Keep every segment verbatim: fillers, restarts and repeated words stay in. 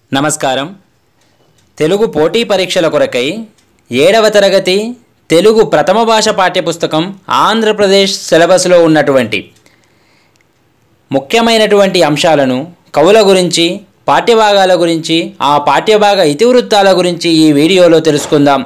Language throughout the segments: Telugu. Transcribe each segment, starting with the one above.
నమస్కారం. తెలుగు పోటీ పరీక్షల కొరకై ఏడవ తరగతి తెలుగు ప్రథమ భాష పాఠ్యపుస్తకం ఆంధ్రప్రదేశ్ సిలబస్లో ఉన్నటువంటి ముఖ్యమైనటువంటి అంశాలను, కవుల గురించి, పాఠ్యభాగాల గురించి, ఆ పాఠ్యభాగ ఇతివృత్తాల గురించి ఈ వీడియోలో తెలుసుకుందాం.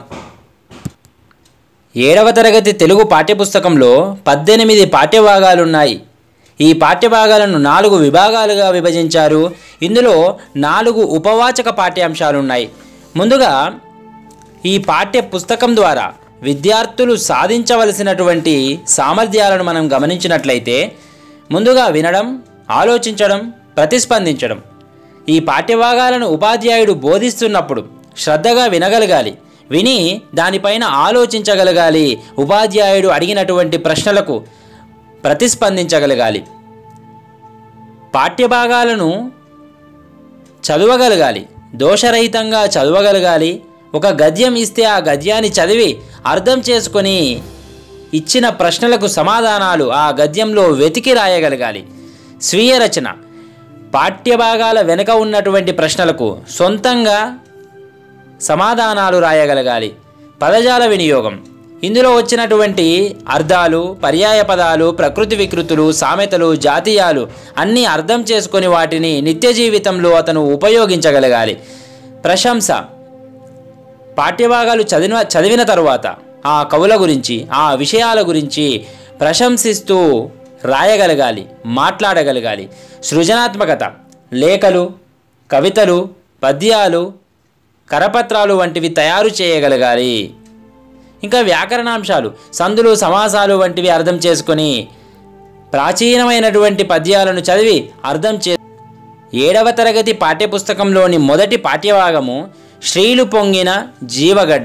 ఏడవ తరగతి తెలుగు పాఠ్యపుస్తకంలో పద్దెనిమిది పాఠ్యభాగాలున్నాయి. ఈ పాఠ్యభాగాలను నాలుగు విభాగాలుగా విభజించారు. ఇందులో నాలుగు ఉపవాచక పాఠ్యాంశాలున్నాయి. ముందుగా ఈ పాఠ్య పుస్తకం ద్వారా విద్యార్థులు సాధించవలసినటువంటి సామర్థ్యాలను మనం గమనించినట్లయితే, ముందుగా వినడం, ఆలోచించడం, ప్రతిస్పందించడం. ఈ పాఠ్యభాగాలను ఉపాధ్యాయుడు బోధిస్తున్నప్పుడు శ్రద్ధగా వినగలగాలి, విని దానిపైన ఆలోచించగలగాలి, ఉపాధ్యాయుడు అడిగినటువంటి ప్రశ్నలకు ప్రతిస్పందించగలగాలి. పాఠ్యభాగాలను చదవగలగాలి, దోషరహితంగా చదవగలగాలి. ఒక గద్యం ఇస్తే ఆ గద్యాన్ని చదివి అర్థం చేసుకొని ఇచ్చిన ప్రశ్నలకు సమాధానాలు ఆ గద్యంలో వెతికి రాయగలగాలి. స్వీయ రచన, పాఠ్యభాగాల వెనుక ఉన్నటువంటి ప్రశ్నలకు సొంతంగా సమాధానాలు రాయగలగాలి. పదజాల వినియోగం, ఇందులో వచ్చినటువంటి అర్థాలు, పర్యాయ పదాలు, ప్రకృతి వికృతులు, సామెతలు, జాతీయాలు అన్నీ అర్థం చేసుకొని వాటిని నిత్య జీవితంలో అతను ఉపయోగించగలగాలి. ప్రశంస, పాఠ్యభాగాలు చదివిన చదివిన తరువాత ఆ కవుల గురించి, ఆ విషయాల గురించి ప్రశంసిస్తూ రాయగలగాలి, మాట్లాడగలగాలి. సృజనాత్మకత, లేఖలు, కవితలు, పద్యాలు, కరపత్రాలు వంటివి తయారు చేయగలగాలి. ఇంకా వ్యాకరణాంశాలు, సందులు, సమాసాలు వంటివి అర్థం చేసుకొని ప్రాచీనమైనటువంటి పద్యాలను చదివి అర్థం చే ఏడవ తరగతి పాఠ్యపుస్తకంలోని మొదటి పాఠ్యభాగము శ్రీలు పొంగిన జీవగడ్డ.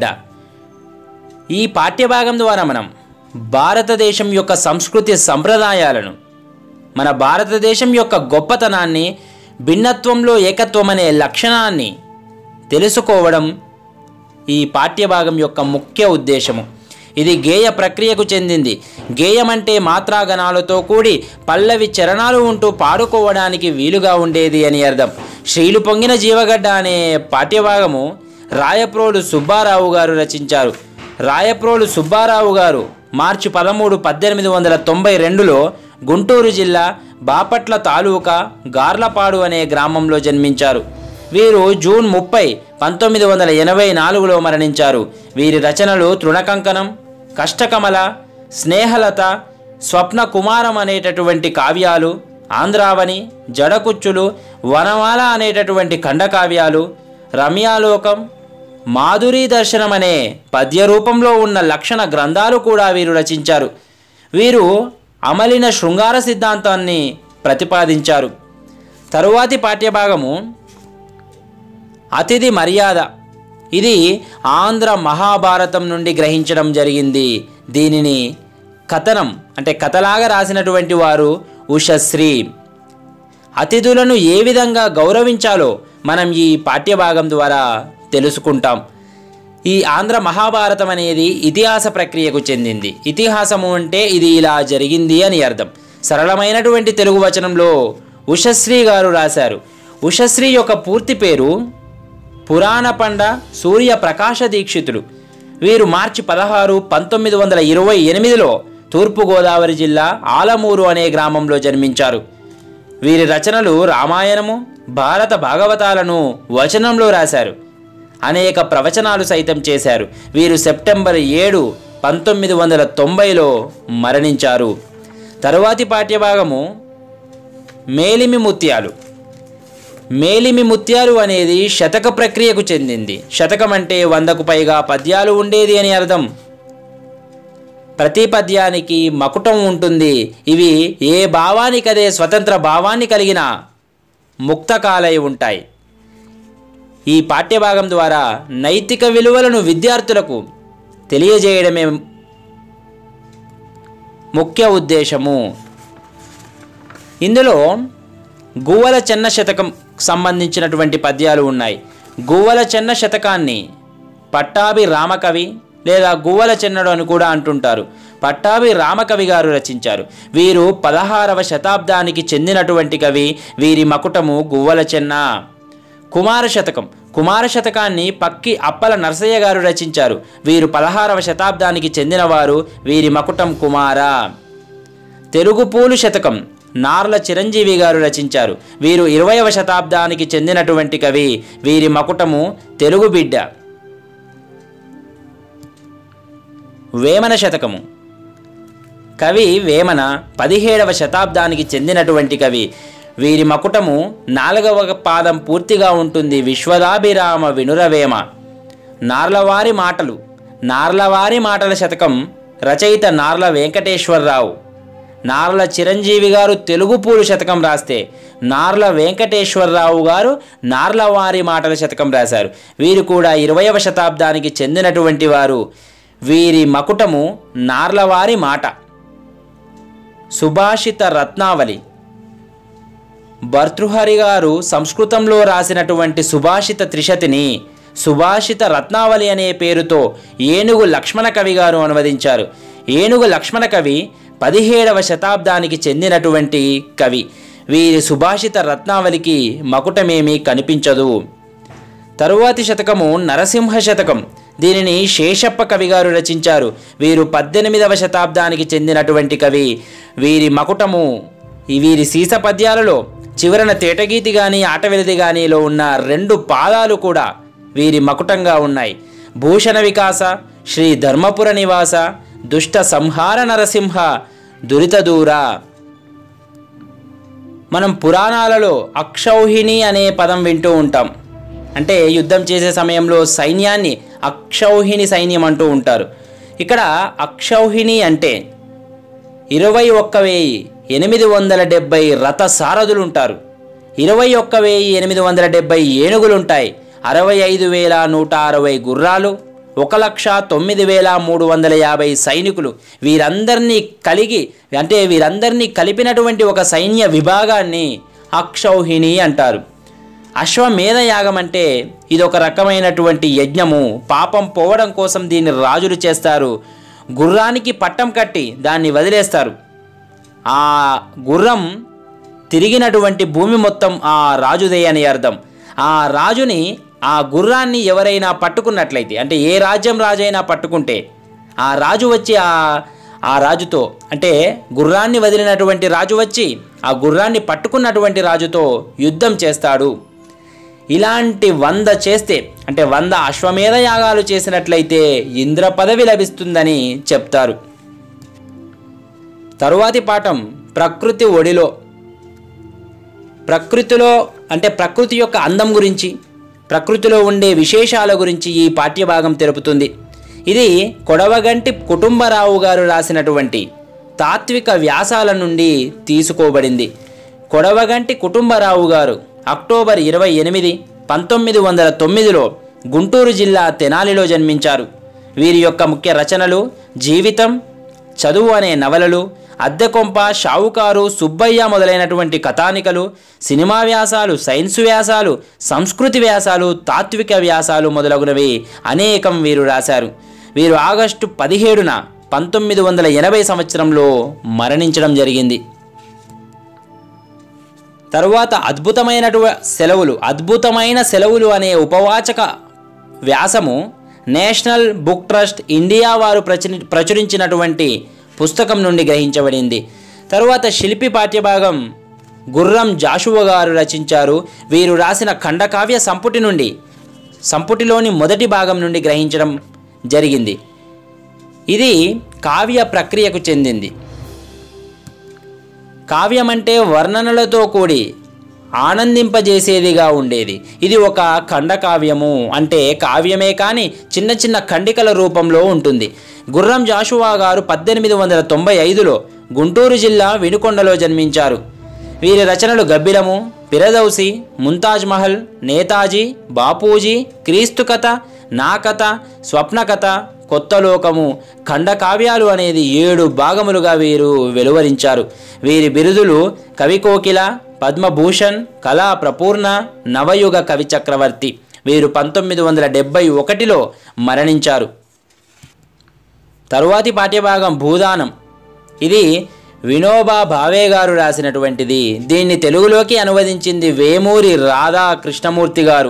ఈ పాఠ్యభాగం ద్వారా మనం భారతదేశం యొక్క సంస్కృతి సంప్రదాయాలను, మన భారతదేశం యొక్క గొప్పతనాన్ని, భిన్నత్వంలో ఏకత్వం అనే లక్షణాన్ని తెలుసుకోవడం ఈ పాఠ్యభాగం యొక్క ముఖ్య ఉద్దేశము. ఇది గేయ ప్రక్రియకు చెందింది. గేయం అంటే మాత్రాగణాలతో కూడి పల్లవి చరణాలు ఉంటూ పాడుకోవడానికి వీలుగా ఉండేది అని అర్థం. శ్రీలు పొంగిన జీవగడ్డ అనే పాఠ్యభాగము రాయప్రోలు సుబ్బారావు గారు రచించారు. రాయప్రోలు సుబ్బారావు గారు మార్చి పదమూడు పద్దెనిమిది వందల తొంభై రెండులో గుంటూరు జిల్లా బాపట్ల తాలూకా గార్లపాడు అనే గ్రామంలో జన్మించారు. వీరు జూన్ ముప్పై పంతొమ్మిది వందల ఎనభై నాలుగులో మరణించారు. వీరి రచనలు తృణకంకణం, కష్టకమల, స్నేహలత, స్వప్న కుమారం అనేటటువంటి కావ్యాలు, ఆంధ్రావని, జడకుచ్చులు, వనమాల అనేటటువంటి ఖండకావ్యాలు, రమ్యాలోకం, మాధురీ దర్శనం అనే పద్య రూపంలో ఉన్న లక్షణ గ్రంథాలు కూడా వీరు రచించారు. వీరు అమలిన శృంగార సిద్ధాంతాన్ని ప్రతిపాదించారు. తరువాతి పాఠ్యభాగము అతిథి మర్యాద. ఇది ఆంధ్ర మహాభారతం నుండి గ్రహించడం జరిగింది. దీనిని కథనం అంటే కథలాగా రాసినటువంటి వారు ఉషశ్రీ. అతిథులను ఏ విధంగా గౌరవించాలో మనం ఈ పాఠ్యభాగం ద్వారా తెలుసుకుంటాం. ఈ ఆంధ్ర మహాభారతం అనేది ఇతిహాస ప్రక్రియకు చెందింది. ఇతిహాసము అంటే ఇది ఇలా జరిగింది అని అర్థం. సరళమైనటువంటి తెలుగు వచనంలో ఉషశ్రీ గారు రాశారు. ఉషశ్రీ యొక్క పూర్తి పేరు పురాణ పండ సూర్య ప్రకాశ దీక్షితులు. వీరు మార్చి పదహారు పంతొమ్మిది వందల ఇరవై ఎనిమిదిలో తూర్పుగోదావరి జిల్లా ఆలమూరు అనే గ్రామంలో జన్మించారు. వీరి రచనలు రామాయణము, భారత భాగవతాలను వచనంలో రాశారు. అనేక ప్రవచనాలు సైతం చేశారు. వీరు సెప్టెంబర్ ఏడు పంతొమ్మిది వందల తొంభైలో మరణించారు. తరువాతి పాఠ్యభాగము మేలిమి ముత్యాలు. మేలిమి ముత్యాలు అనేది శతక ప్రక్రియకు చెందింది. శతకం అంటే వందకు పైగా పద్యాలు ఉండేది అని అర్థం. ప్రతి పద్యానికి మకుటం ఉంటుంది. ఇవి ఏ భావానికదే స్వతంత్ర భావాన్ని కలిగిన ముక్తకాలై ఉంటాయి. ఈ పాఠ్యభాగం ద్వారా నైతిక విలువలను విద్యార్థులకు తెలియజేయడమే ముఖ్య ఉద్దేశము. ఇందులో గువ్వల చెన్న శతకం సంబంధించినటువంటి పద్యాలు ఉన్నాయి. గువ్వల చెన్న శతకాన్ని పట్టాభి రామకవి లేదా గువ్వల చెన్నడు అని కూడా అంటుంటారు. పట్టాభి రామకవి గారు రచించారు. వీరు పదహారవ శతాబ్దానికి చెందినటువంటి కవి. వీరి మకుటము గువ్వల చెన్న. కుమార శతకం. కుమార శతకాన్ని పక్కి అప్పల నరసయ్య గారు రచించారు. వీరు పదహారవ శతాబ్దానికి చెందినవారు. వీరి మకుటం కుమార. తెలుగుపూలు శతకం నార్ల చిరంజీవి గారు రచించారు. వీరు ఇరవైవ శతాబ్దానికి చెందినటువంటి కవి. వీరి మకుటము తెలుగు బిడ్డ. వేమన శతకము. కవి వేమన పదిహేడవ శతాబ్దానికి చెందినటువంటి కవి. వీరి మకుటము నాలుగవ పాదం పూర్తిగా ఉంటుంది. విశ్వదాభిరామ వినురవేమ. నార్లవారి మాటలు. నార్లవారి మాటల శతకం రచయిత నార్ల వెంకటేశ్వరరావు. నార్ల చిరంజీవి గారు తెలుగుపూలు శతకం రాస్తే నార్ల వెంకటేశ్వరరావు గారు నార్లవారి మాటల శతకం రాశారు. వీరు కూడా ఇరవైవ శతాబ్దానికి చెందినటువంటి వారు. వీరి మకుటము నార్లవారి మాట. సుభాషిత రత్నావళి. భర్తృహరి గారు సంస్కృతంలో రాసినటువంటి సుభాషిత త్రిశతిని సుభాషిత రత్నావళి అనే పేరుతో ఏనుగు లక్ష్మణ కవి గారు అనువదించారు. ఏనుగు లక్ష్మణ కవి పదిహేడవ శతాబ్దానికి చెందినటువంటి కవి. వీరి సుభాషిత రత్నావళికి మకుటమేమీ కనిపించదు. తరువాతి శతకము నరసింహ శతకం. దీనిని శేషప్ప కవి గారు రచించారు. వీరు పద్దెనిమిదవ శతాబ్దానికి చెందినటువంటి కవి. వీరి మకుటము వీరి సీస పద్యాలలో చివరన తేటగీతి కానీ ఆటవెలిది కానీలో ఉన్న రెండు పాదాలు కూడా వీరి మకుటంగా ఉన్నాయి. భూషణ వికాస, శ్రీ ధర్మపుర నివాస, దుష్ట సంహార నరసింహ, దురిత దూర. మనం పురాణాలలో అక్షౌహిణి అనే పదం వింటూ ఉంటాం. అంటే యుద్ధం చేసే సమయంలో సైన్యాన్ని అక్షౌహిణి సైన్యం అంటూ ఉంటారు. ఇక్కడ అక్షౌహిణి అంటే ఇరవై ఒక్క వెయ్యి ఎనిమిది వందల డెబ్బై రథ సారథులు ఉంటారు. ఇరవై ఒక్క వెయ్యి ఎనిమిది వందల డెబ్బై ఏనుగులుంటాయి. అరవై ఐదు వేల నూట అరవై గుర్రాలు, ఒక లక్ష తొమ్మిది వేల మూడు వందల యాభై సైనికులు. వీరందరినీ కలిగి అంటే వీరందరినీ కలిపినటువంటి ఒక సైన్య విభాగాన్ని అక్షౌహిణి అంటారు. అశ్వమేధ యాగం అంటే ఇదొక రకమైనటువంటి యజ్ఞము. పాపం పోవడం కోసం దీన్ని రాజులు చేస్తారు. గుర్రానికి పట్టం కట్టి దాన్ని వదిలేస్తారు. ఆ గుర్రం తిరిగినటువంటి భూమి మొత్తం ఆ రాజుదే అని అర్థం. ఆ రాజుని ఆ గుర్రాన్ని ఎవరైనా పట్టుకున్నట్లయితే, అంటే ఏ రాజ్యం రాజైనా పట్టుకుంటే ఆ రాజు వచ్చి ఆ ఆ రాజుతో అంటే గుర్రాన్ని వదిలినటువంటి రాజు వచ్చి ఆ గుర్రాన్ని పట్టుకున్నటువంటి రాజుతో యుద్ధం చేస్తాడు. ఇలాంటి వంద చేస్తే అంటే వంద అశ్వమేధ యాగాలు చేసినట్లయితే ఇంద్ర పదవి లభిస్తుందని చెప్తారు. తరువాతి పాఠం ప్రకృతి ఒడిలో. ప్రకృతిలో అంటే ప్రకృతి యొక్క అందం గురించి, ప్రకృతిలో ఉండే విశేషాల గురించి ఈ పాఠ్యభాగం తెలుపుతుంది. ఇది కొడవగంటి కుటుంబరావు గారు రాసినటువంటి తాత్విక వ్యాసాల నుండి తీసుకోబడింది. కొడవగంటి కుటుంబరావు గారు అక్టోబర్ ఇరవై ఎనిమిది పంతొమ్మిది వందల తొమ్మిదిలో గుంటూరు జిల్లా తెనాలిలో జన్మించారు. వీరి యొక్క ముఖ్య రచనలు జీవితం, చదువు అనే నవలలు, అద్దెకొంప, షావుకారు, సుబ్బయ్య మొదలైనటువంటి కథానికలు, సినిమా వ్యాసాలు, సైన్స్ వ్యాసాలు, సంస్కృతి వ్యాసాలు, తాత్విక వ్యాసాలు మొదలగునవి అనేకం వీరు రాశారు. వీరు ఆగస్టు పదిహేడున పంతొమ్మిది వందల ఎనభై సంవత్సరంలో మరణించడం జరిగింది. తరువాత అద్భుతమైనటువంటి సెలవులు అద్భుతమైన సెలవులు అనే ఉపవాచక వ్యాసము నేషనల్ బుక్ ట్రస్ట్ ఇండియా వారు ప్రచురి ప్రచురించినటువంటి పుస్తకం నుండి గ్రహించబడింది. తరువాత శిల్పి పాఠ్యభాగం గుర్రం జాషువా గారు రచించారు. వీరు రాసిన ఖండకావ్య సంపుటి నుండి సంపుటిలోని మొదటి భాగం నుండి గ్రహించడం జరిగింది. ఇది కావ్య ప్రక్రియకు చెందింది. కావ్యం అంటే వర్ణనలతో కూడి ఆనందింపజేసేదిగా ఉండేది. ఇది ఒక ఖండకావ్యము అంటే కావ్యమే కానీ చిన్న చిన్న ఖండికల రూపంలో ఉంటుంది. గుర్రం జాషువా గారు పద్దెనిమిది వందల తొంభై ఐదులో గుంటూరు జిల్లా వినుకొండలో జన్మించారు. వీరి రచనలు గబ్బిలము, పిరదౌసి, ముంతాజ్ మహల్, నేతాజీ, బాపూజీ, క్రీస్తు కథ, నా కథ, స్వప్న కథ, కొత్త లోకము, ఖండకావ్యాలు అనేది ఏడు భాగములుగా వీరు వెలువరించారు. వీరి బిరుదులు కవికోకిల, పద్మభూషణ్, కళా ప్రపూర్ణ, నవయుగ కవి చక్రవర్తి. వీరు పంతొమ్మిది వందల డెబ్బై ఒకటిలో మరణించారు. తరువాతి పాఠ్యభాగం భూదానం. ఇది వినోబా భావే గారు రాసినటువంటిది. దీన్ని తెలుగులోకి అనువదించింది వేమూరి రాధా కృష్ణమూర్తి గారు.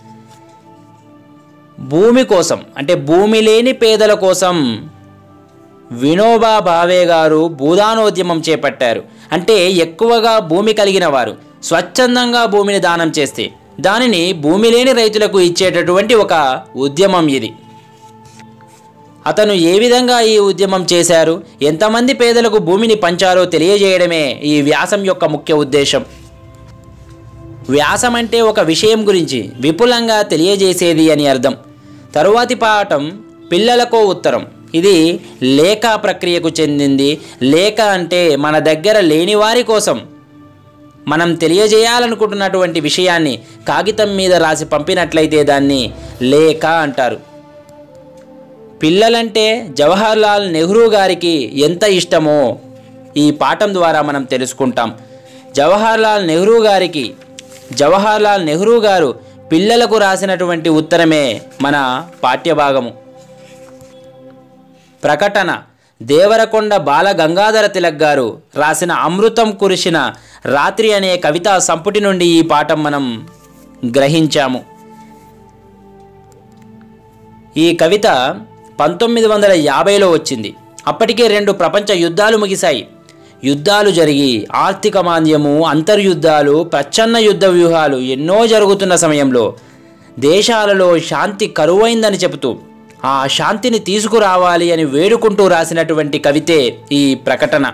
భూమి కోసం అంటే భూమి లేని పేదల కోసం వినోబా భావే గారు భూదానోద్యమం చేపట్టారు. అంటే ఎక్కువగా భూమి కలిగిన వారు స్వచ్ఛందంగా భూమిని దానం చేస్తే దానిని భూమి లేని రైతులకు ఇచ్చేటటువంటి ఒక ఉద్యమం ఇది. అతను ఏ విధంగా ఈ ఉద్యమం చేశారు, ఎంతమంది పేదలకు భూమిని పంచారో తెలియజేయడమే ఈ వ్యాసం యొక్క ముఖ్య ఉద్దేశం. వ్యాసం అంటే ఒక విషయం గురించి విపులంగా తెలియజేసేది అని అర్థం. తరువాతి పాఠం పిల్లలకో ఉత్తరం. ఇది లేఖ ప్రక్రియకు చెందింది. లేఖ అంటే మన దగ్గర లేని వారి కోసం మనం తెలియజేయాలనుకుంటున్నటువంటి విషయాన్ని కాగితం మీద రాసి పంపినట్లయితే దాన్ని లేఖ అంటారు. పిల్లలంటే జవహర్లాల్ నెహ్రూ గారికి ఎంత ఇష్టమో ఈ పాఠం ద్వారా మనం తెలుసుకుంటాం. జవహర్లాల్ నెహ్రూ గారికి జవహర్లాల్ నెహ్రూ గారు పిల్లలకు రాసినటువంటి ఉత్తరమే మన పాఠ్యభాగము. ప్రకటన దేవరకొండ బాల గంగాధర తిలక్ గారు రాసిన అమృతం కురిసిన రాత్రి అనే కవితా సంపుటి నుండి ఈ పాఠం మనం గ్రహించాము. ఈ కవిత పంతొమ్మిది వందల యాభైలో వచ్చింది. అప్పటికే రెండు ప్రపంచ యుద్ధాలు ముగిశాయి. యుద్ధాలు జరిగి ఆర్థిక మాంద్యము, అంతర్యుద్ధాలు, ప్రచ్ఛన్న యుద్ధ వ్యూహాలు ఎన్నో జరుగుతున్న సమయంలో దేశాలలో శాంతి కరువైందని చెబుతూ ఆ శాంతిని తీసుకురావాలి అని వేడుకుంటూ రాసినటువంటి కవితే ఈ ప్రకటన.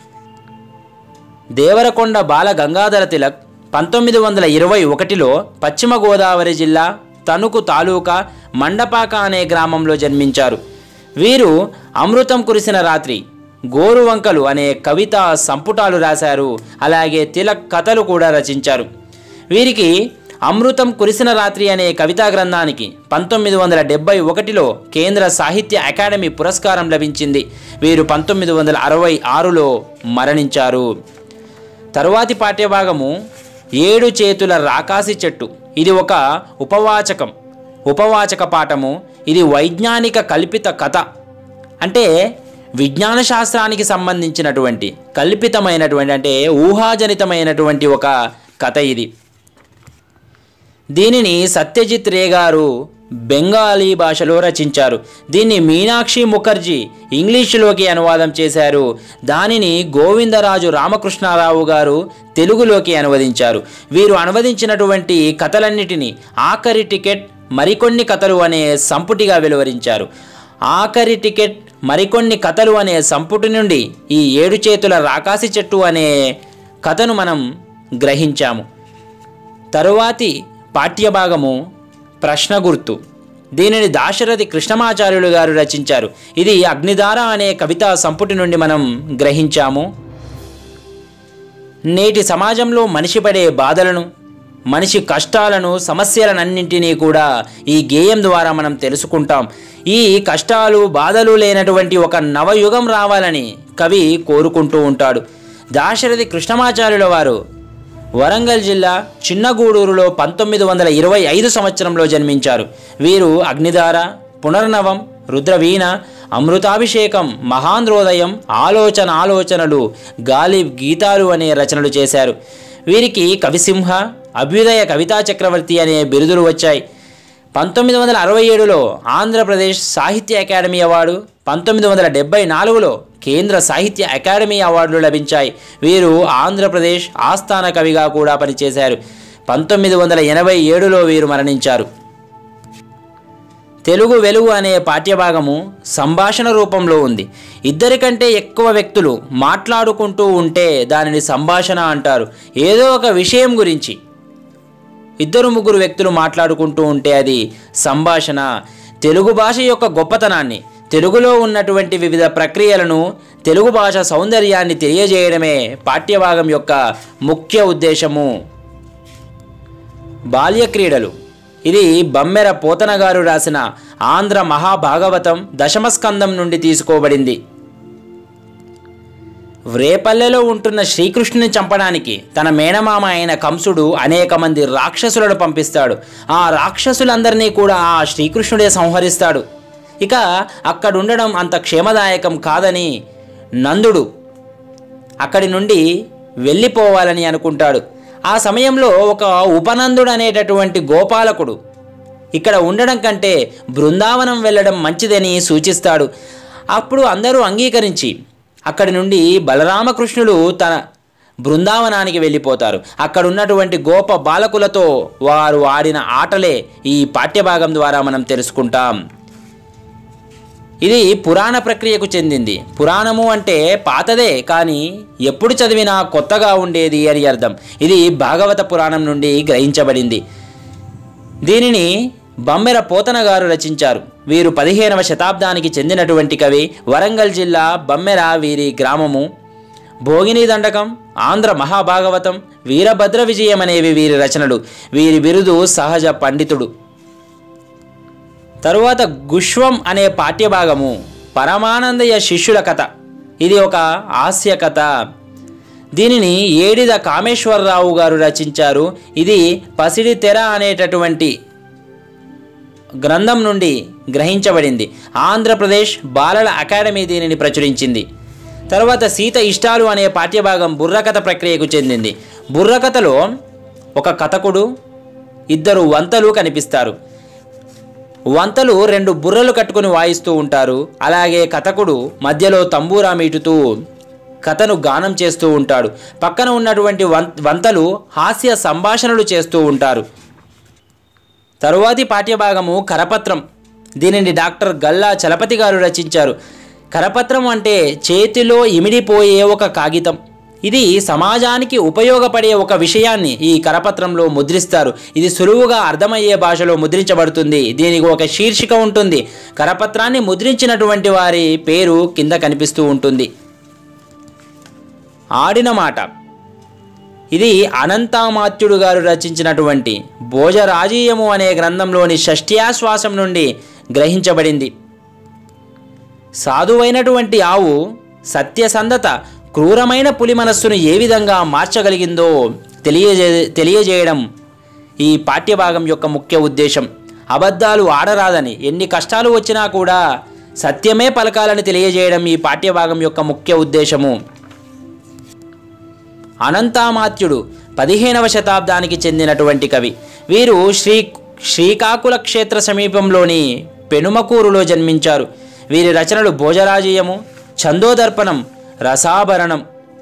దేవరకొండ బాల గంగాధర తిలక్ పంతొమ్మిది వందల ఇరవై ఒకటిలో పశ్చిమ గోదావరి జిల్లా తణుకు తాలూకా మండపాక అనే గ్రామంలో జన్మించారు. వీరు అమృతం కురిసిన రాత్రి, గోరువంకలు అనే కవితా సంపుటాలు రాశారు. అలాగే తిలక్ కథలు కూడా రచించారు. వీరికి అమృతం కురిసిన రాత్రి అనే కవితా గ్రంథానికి పంతొమ్మిది వందల డెబ్బై ఒకటిలో కేంద్ర సాహిత్య అకాడమీ పురస్కారం లభించింది. వీరు పంతొమ్మిది వందల అరవై ఆరులో మరణించారు. తరువాతి పాఠ్యభాగము ఏడు చేతుల రాకాసి చెట్టు. ఇది ఒక ఉపవాచకం ఉపవాచక పాఠము. ఇది వైజ్ఞానిక కల్పిత కథ. అంటే విజ్ఞాన శాస్త్రానికి సంబంధించినటువంటి కల్పితమైనటువంటి అంటే ఊహాజనితమైనటువంటి ఒక కథ ఇది. దీనిని సత్యజిత్ రే గారు బెంగాలీ భాషలో రచించారు. దీన్ని మీనాక్షి ముఖర్జీ ఇంగ్లీషులోకి అనువాదం చేశారు. దానిని గోవిందరాజు రామకృష్ణారావు గారు తెలుగులోకి అనువదించారు. వీరు అనువదించినటువంటి కథలన్నిటినీ ఆఖరి టికెట్ మరికొన్ని కథలు అనే సంపుటిగా వెలువరించారు. ఆఖరి టికెట్ మరికొన్ని కథలు అనే సంపుటి నుండి ఈ ఏడు చేతుల రాకాసి చెట్టు అనే కథను మనం గ్రహించాము. తరువాతి పాఠ్యభాగము ప్రశ్న గుర్తు. దీనిని దాశరథి కృష్ణమాచార్యులు గారు రచించారు. ఇది అగ్నిధార అనే కవితా సంపుటి నుండి మనం గ్రహించాము. నేటి సమాజంలో మనిషి పడే బాధలను, మనిషి కష్టాలను, సమస్యలనన్నింటినీ కూడా ఈ గేయం ద్వారా మనం తెలుసుకుంటాం. ఈ కష్టాలు బాధలు లేనటువంటి ఒక నవయుగం రావాలని కవి కోరుకుంటూ ఉంటాడు. దాశరథి కృష్ణమాచార్యుల వారు వరంగల్ జిల్లా చిన్నగూడూరులో పంతొమ్మిది వందల ఇరవై ఐదు సంవత్సరంలో జన్మించారు. వీరు అగ్నిధార, పునర్నవం, రుద్రవీణ, అమృతాభిషేకం, మహాంధ్రోదయం, ఆలోచన ఆలోచనలు, గాలి గీతాలు అనే రచనలు చేశారు. వీరికి కవిసింహ, అభ్యుదయ కవితా చక్రవర్తి అనే బిరుదులు వచ్చాయి. పంతొమ్మిది వందల అరవై ఏడులో ఆంధ్రప్రదేశ్ సాహిత్య అకాడమీ అవార్డు, పంతొమ్మిది వందల డెబ్బై నాలుగులో కేంద్ర సాహిత్య అకాడమీ అవార్డులు లభించాయి. వీరు ఆంధ్రప్రదేశ్ ఆస్థాన కవిగా కూడా పనిచేశారు. పంతొమ్మిది వందల ఎనభై ఏడులో వీరు మరణించారు. తెలుగు వెలుగు అనే పాఠ్యభాగము సంభాషణ రూపంలో ఉంది. ఇద్దరికంటే ఎక్కువ వ్యక్తులు మాట్లాడుకుంటూ ఉంటే దానిని సంభాషణ అంటారు. ఏదో ఒక విషయం గురించి ఇద్దరు ముగ్గురు వ్యక్తులు మాట్లాడుకుంటూ ఉంటే అది సంభాషణ. తెలుగు భాష యొక్క గొప్పతనాన్ని, తెలుగులో ఉన్నటువంటి వివిధ ప్రక్రియలను, తెలుగు భాష సౌందర్యాన్ని తెలియజేయడమే పాఠ్యభాగం యొక్క ముఖ్య ఉద్దేశము. బాల్య క్రీడలు. ఇది బమ్మెర పోతన గారు రాసిన ఆంధ్ర మహాభాగవతం దశమస్కందం నుండి తీసుకోబడింది. వ్రేపల్లెలో ఉంటున్న శ్రీకృష్ణుని చంపడానికి తన మేనమామ అయిన కంసుడు అనేక మంది రాక్షసులను పంపిస్తాడు. ఆ రాక్షసులందరినీ కూడా ఆ శ్రీకృష్ణుడే సంహరిస్తాడు. ఇక అక్కడుండడం అంత క్షేమదాయకం కాదని నందుడు అక్కడి నుండి వెళ్ళిపోవాలని అనుకుంటాడు. ఆ సమయంలో ఒక ఉపనందుడు అనేటటువంటి గోపాలకుడు ఇక్కడ ఉండడం కంటే బృందావనం వెళ్ళడం మంచిదని సూచిస్తాడు. అప్పుడు అందరూ అంగీకరించి అక్కడి నుండి బలరామకృష్ణులు తన బృందావనానికి వెళ్ళిపోతారు. అక్కడ ఉన్నటువంటి గోప బాలకులతో వారు ఆడిన ఆటలే ఈ పాఠ్యభాగం ద్వారా మనం తెలుసుకుంటాం. ఇది పురాణ ప్రక్రియకు చెందింది. పురాణము అంటే పాతదే, కానీ ఎప్పుడు చదివినా కొత్తగా ఉండేది అని అర్థం. ఇది భాగవత పురాణం నుండి గ్రహించబడింది. దీనిని బమ్మెర పోతన గారు రచించారు. వీరు పదిహేనవ శతాబ్దానికి చెందినటువంటి కవి. వరంగల్ జిల్లా బమ్మెర వీరి గ్రామము. భోగిని దండకం, ఆంధ్ర మహాభాగవతం, వీరభద్ర విజయం అనేవి వీరి రచనలు. వీరి బిరుదు సహజ పండితుడు. తరువాత గుష్వం అనే పాఠ్యభాగము పరమానందయ్య శిష్యుల కథ. ఇది ఒక హాస్య కథ. దీనిని ఏడిద కామేశ్వరరావు గారు రచించారు. ఇది పసిడి తెర అనేటటువంటి గ్రంథం నుండి గ్రహించబడింది. ఆంధ్రప్రదేశ్ బాలల అకాడమీ దీనిని ప్రచురించింది. తర్వాత సీత ఇష్టాలు అనే పాఠ్యభాగం బుర్రకథ ప్రక్రియకు చెందింది. బుర్రకథలో ఒక కథకుడు, ఇద్దరు వంతలు కనిపిస్తారు. వంతలు రెండు బుర్రలు కట్టుకుని వాయిస్తూ ఉంటారు. అలాగే కథకుడు మధ్యలో తంబూరా మీటుతూ కథను గానం చేస్తూ ఉంటాడు. పక్కన ఉన్నటువంటి వం వంతలు హాస్య సంభాషణలు చేస్తూ ఉంటారు. తరువాతి పాఠ్యభాగము కరపత్రం. దీనిని డాక్టర్ గల్లా చలపతి గారు రచించారు. కరపత్రం అంటే చేతిలో ఇమిడిపోయే ఒక కాగితం. ఇది సమాజానికి ఉపయోగపడే ఒక విషయాన్ని ఈ కరపత్రంలో ముద్రిస్తారు. ఇది సులువుగా అర్థమయ్యే భాషలో ముద్రించబడుతుంది. దీనికి ఒక శీర్షిక ఉంటుంది. కరపత్రాన్ని ముద్రించినటువంటి వారి పేరు కింద కనిపిస్తూ ఉంటుంది. ఆడిన మాట. ఇది అనంతామాత్యుడు గారు రచించినటువంటి భోజరాజీయము అనే గ్రంథంలోని షష్ఠ్యాశ్వాసం నుండి గ్రహించబడింది. సాధువైనటువంటి ఆవు సత్యసంధత క్రూరమైన పులి మనస్సును ఏ విధంగా మార్చగలిగిందో తెలియజే తెలియజేయడం ఈ పాఠ్యభాగం యొక్క ముఖ్య ఉద్దేశం. అబద్ధాలు ఆడరాదని, ఎన్ని కష్టాలు వచ్చినా కూడా సత్యమే పలకాలని తెలియజేయడం ఈ పాఠ్యభాగం యొక్క ముఖ్య ఉద్దేశము. అనంతామాత్యుడు పదిహేనవ శతాబ్దానికి చెందినటువంటి కవి. వీరు శ్రీ శ్రీకాకుళ క్షేత్ర సమీపంలోని పెనుమకూరులో జన్మించారు. వీరి రచనలు భోజరాజీయము, ఛందోదర్పణం, రసాభరణం.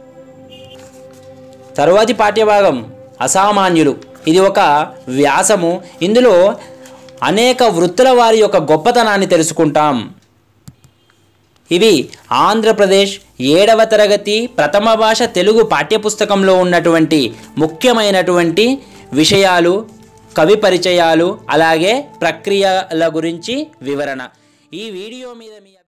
తరువాతి పాఠ్యభాగం అసామాన్యులు. ఇది ఒక వ్యాసము. ఇందులో అనేక వృత్తుల వారి యొక్క గొప్పతనాన్ని తెలుసుకుంటాం. ఇవి ఆంధ్రప్రదేశ్ ఏడవ తరగతి ప్రథమ భాష తెలుగు పాఠ్యపుస్తకంలో ఉన్నటువంటి ముఖ్యమైనటువంటి విషయాలు, కవి పరిచయాలు, అలాగే ప్రక్రియల గురించి వివరణ. ఈ వీడియో మీద మీ